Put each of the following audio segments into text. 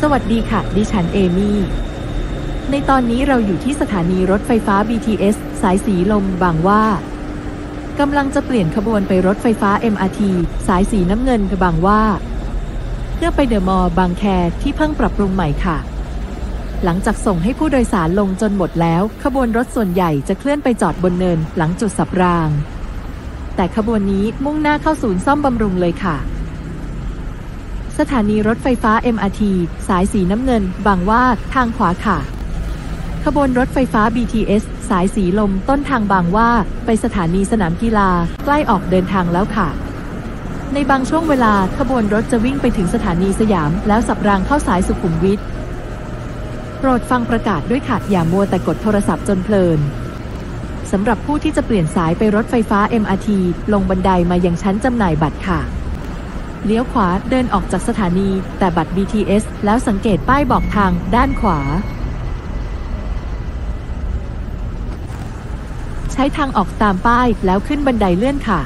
วัสดีค่ะดิฉันเอมี่ในตอนนี้เราอยู่ที่สถานีรถไฟฟ้า BTS สายสีลมบางหว่ากำลังจะเปลี่ยนขบวนไปรถไฟฟ้า MRT สายสีน้ำเงินบางหว่าเพื่อไปเดอะมอลล์บางแคที่เพิ่งปรับปรุงใหม่ค่ะหลังจากส่งให้ผู้โดยสารลงจนหมดแล้วขบวนรถส่วนใหญ่จะเคลื่อนไปจอดบนเนินหลังจุดสับรางแต่ขบวนนี้มุ่งหน้าเข้าศูนย์ซ่อมบำรุงเลยค่ะสถานีรถไฟฟ้า MRT สายสีน้ำเงินบางหว่าทางขวาค่ะขบวนรถไฟฟ้า BTS สายสีลมต้นทางบางหว่าไปสถานีสนามกีฬาใกล้ออกเดินทางแล้วค่ะในบางช่วงเวลาขบวนรถจะวิ่งไปถึงสถานีสยามแล้วสับรางเข้าสายสุขุมวิทโปรดฟังประกาศด้วยค่ะอย่ามัวแต่กดโทรศัพท์จนเพลินสำหรับผู้ที่จะเปลี่ยนสายไปรถไฟฟ้า MRT ลงบันไดมายังชั้นจำหน่ายบัตรค่ะเลี้ยวขวาเดินออกจากสถานีแต่บัตร BTS แล้วสังเกตป้ายบอกทางด้านขวาใช้ทางออกตามป้ายแล้วขึ้นบันไดเลื่อนค่ะ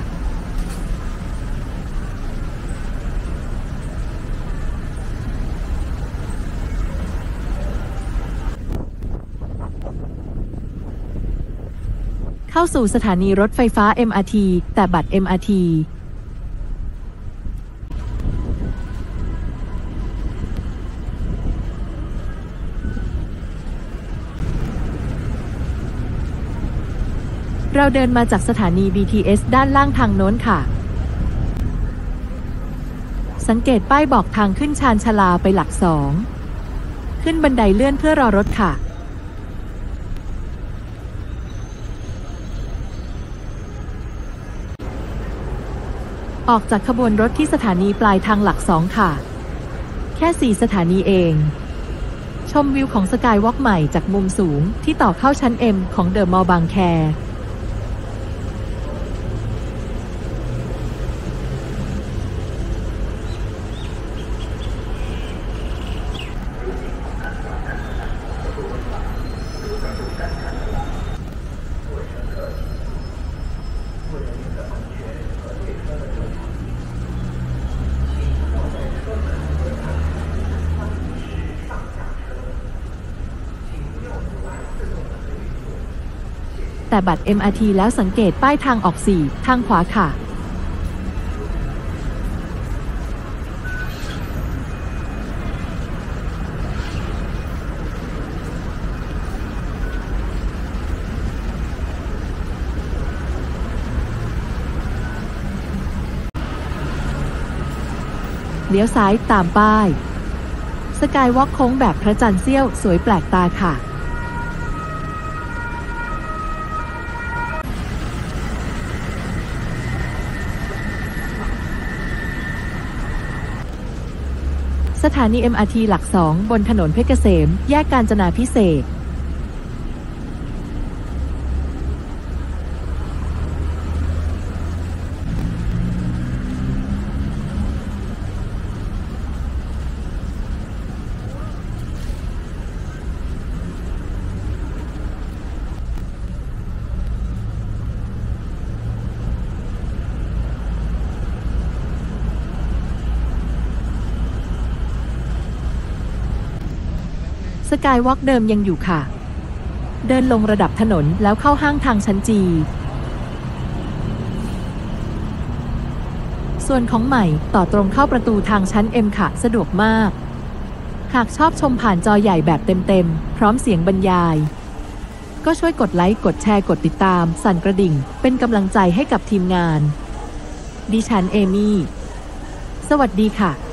เข้าสู่สถานีรถไฟฟ้า MRT แต่บัตร MRTเราเดินมาจากสถานี BTS ด้านล่างทางโน้นค่ะสังเกตป้ายบอกทางขึ้นชานชาลาไปหลัก2ขึ้นบันไดเลื่อนเพื่อรอรถค่ะออกจากขบวนรถที่สถานีปลายทางหลัก2ค่ะแค่4สถานีเองชมวิวของสกายวอล์กใหม่จากมุมสูงที่ต่อเข้าชั้น M ของเดอะมอลล์บางแคแต่บัตร MRT แล้วสังเกตป้ายทางออก4ทางขวาค่ะเลี้ยวซ้ายตามป้ายสกายวอล์กโค้งแบบพระจันทร์เสี้ยวสวยแปลกตาค่ะสถานี MRT หลัก2บนถนนเพชรเกษมแยกกาญจนาภิเษกสกายวอล์กเดิมยังอยู่ค่ะเดินลงระดับถนนแล้วเข้าห้างทางชั้นจีส่วนของใหม่ต่อตรงเข้าประตูทางชั้น M ค่ะสะดวกมากหากชอบชมผ่านจอใหญ่แบบเต็มๆพร้อมเสียงบรรยายก็ช่วยกดไลค์กดแชร์กดติดตามสั่นกระดิ่งเป็นกำลังใจให้กับทีมงานดิฉันเอมี่สวัสดีค่ะ